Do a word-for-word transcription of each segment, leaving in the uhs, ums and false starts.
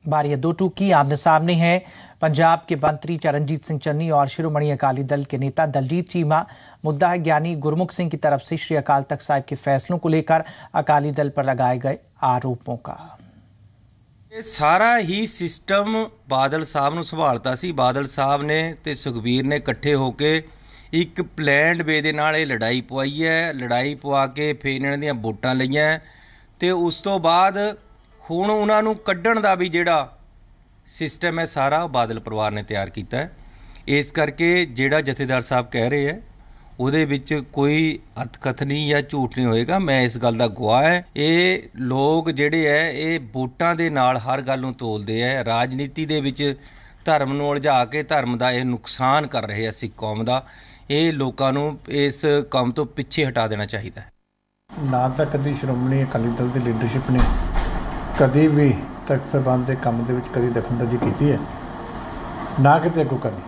बारी है दो टूक की। आमने सामने है पंजाब के मंत्री चरणजीत सिंह चन्नी और शिरोमणि अकाली दल के नेता दलजीत चीमा। मुद्दा है ज्ञानी गुरमुख सिंह की तरफ से श्री अकाल तख्त साहिब के फैसलों को लेकर अकाली दल पर लगाए गए आरोपों का। ਇਹ ਸਾਰਾ ਹੀ ਸਿਸਟਮ ਬਾਦਲ ਸਾਹਿਬ ਨੂੰ ਸੰਭਾਲਤਾ ਸੀ। ਬਾਦਲ ਸਾਹਿਬ ਨੇ ਤੇ ਸੁਖਬੀਰ ਨੇ ਇਕੱਠੇ ਹੋ ਕੇ ਇੱਕ ਪਲਾਨਡ ਵੇ ਦੇ ਨਾਲ ਇਹ ਲੜਾਈ ਪਵਾਈ ਹੈ। ਲੜਾਈ ਪਵਾ ਕੇ ਫਿਰ ਇਹਨਾਂ ਦੀਆਂ ਵੋਟਾਂ ਲਈਆਂ ਤੇ ਉਸ ਤੋਂ ਬਾਅਦ ਹੁਣ ਉਹਨਾਂ ਨੂੰ ਕੱਢਣ ਦਾ ਵੀ ਜਿਹੜਾ ਸਿਸਟਮ ਹੈ ਸਾਰਾ ਬਾਦਲ ਪਰਿਵਾਰ ਨੇ ਤਿਆਰ ਕੀਤਾ ਹੈ। ਇਸ ਕਰਕੇ ਜਿਹੜਾ ਜਥੇਦਾਰ ਸਾਹਿਬ ਕਹਿ ਰਹੇ ਹੈ ਉਹਦੇ ਵਿੱਚ ਕੋਈ ਅਤਕਥ ਨਹੀਂ ਜਾਂ ਝੂਠ ਨਹੀਂ ਹੋਏਗਾ। ਮੈਂ ਇਸ ਗੱਲ ਦਾ ਗਵਾਹ ਹੈ। ਇਹ ਲੋਕ ਜਿਹੜੇ ਹੈ ਇਹ ਵੋਟਾਂ ਦੇ ਨਾਲ ਹਰ ਗੱਲ ਨੂੰ ਤੋਲਦੇ ਹੈ। ਰਾਜਨੀਤੀ ਦੇ ਵਿੱਚ ਧਰਮ ਨੂੰ ਉਲਝਾ ਕੇ ਧਰਮ ਦਾ ਇਹ ਨੁਕਸਾਨ ਕਰ ਰਹੇ ਆ ਸਿੱਖ ਕੌਮ ਦਾ। ਇਹ ਲੋਕਾਂ ਨੂੰ ਇਸ ਕੰਮ ਤੋਂ ਪਿੱਛੇ ਹਟਾ ਦੇਣਾ ਚਾਹੀਦਾ ਹੈ। ਨਾ ਤਾਂ ਕਦੀ ਸ਼੍ਰੋਮਣੀ ਅਕਾਲੀ ਦਲ ਦੀ ਲੀਡਰਸ਼ਿਪ ਨੇ ਕਦੀ ਵੀ ਤਖਤ ਸਾਹਿਬਾਨ ਦੇ ਕੰਮ ਦੇ ਵਿੱਚ ਕਦੀ ਦਖਲਅੰਦਾਜ਼ੀ ਕੀਤੀ ਹੈ, ਨਾ ਕਿਤੇ ਅੱਗੋਂ ਕਰਨੀ।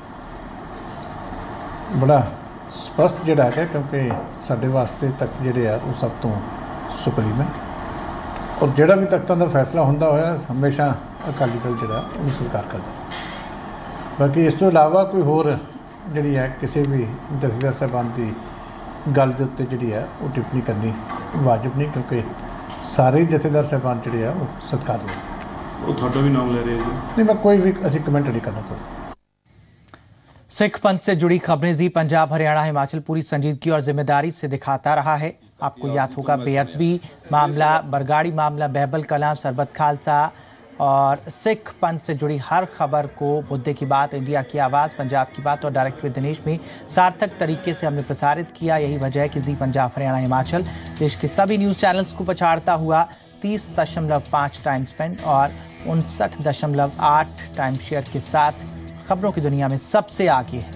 ਬੜਾ ਸਪਸ਼ਟ ਜਿਹੜਾ ਹੈ ਕਿਉਂਕਿ ਸਾਡੇ ਵਾਸਤੇ ਤਖਤ ਜਿਹੜੇ ਆ ਉਹ ਸਭ ਤੋਂ ਸੁਪਰੀਮ ਹੈ ਔਰ ਜਿਹੜਾ ਵੀ ਤਖਤਾਂ ਦਾ ਫੈਸਲਾ ਹੁੰਦਾ ਹੋਇਆ ਹਮੇਸ਼ਾ ਅਕਾਲੀ ਦਲ ਜਿਹੜਾ ਉਹਨੂੰ ਸਵੀਕਾਰ ਕਰਦਾ। ਬਾਕੀ ਇਸ ਤੋਂ ਇਲਾਵਾ ਕੋਈ ਹੋਰ ਜਿਹੜੀ ਹੈ ਕਿਸੇ ਵੀ ਜਥੇਦਾਰ ਸਾਹਿਬਾਨ ਦੀ ਗੱਲ ਦੇ ਉੱਤੇ ਜਿਹੜੀ ਹੈ ਉਹ ਟਿੱਪਣੀ ਕਰਨੀ ਵਾਜਬ ਨਹੀਂ, ਕਿਉਂਕਿ ਸਾਰੇ ਜਥੇਦਾਰ ਸਾਹਿਬਾਨ ਜਿਹੜੇ ਆ ਉਹ ਸਤਿਕਾਰਯੋਗ। ਉਹ ਤੁਹਾਡਾ ਵੀ ਨਾਮ ਲੈ ਰਹੇ ਜੀ? नहीं, मैं कोई भी ऐसी कमेंट नहीं करना चाहता। सिख पंथ से जुड़ी खबरें जी पंजाब हरियाणा हिमाचल पूरी संजीदगी और जिम्मेदारी से दिखाता रहा है। आपको याद होगा बेअदबी मामला, बरगाड़ी मामला, बहबल कलां, सरबत खालसा और सिख पंथ से जुड़ी हर खबर को मुद्दे की बात, इंडिया की आवाज़, पंजाब की बात और डायरेक्ट विद दिनेश में सार्थक तरीके से हमने प्रसारित किया। यही वजह है कि जी पंजाब हरियाणा हिमाचल देश के सभी न्यूज़ चैनल्स को पछाड़ता हुआ तीस दशमलव पाँच टाइम स्पेंड और उनसठ दशमलव आठ टाइम शेयर के साथ खबरों की दुनिया में सबसे आगे है।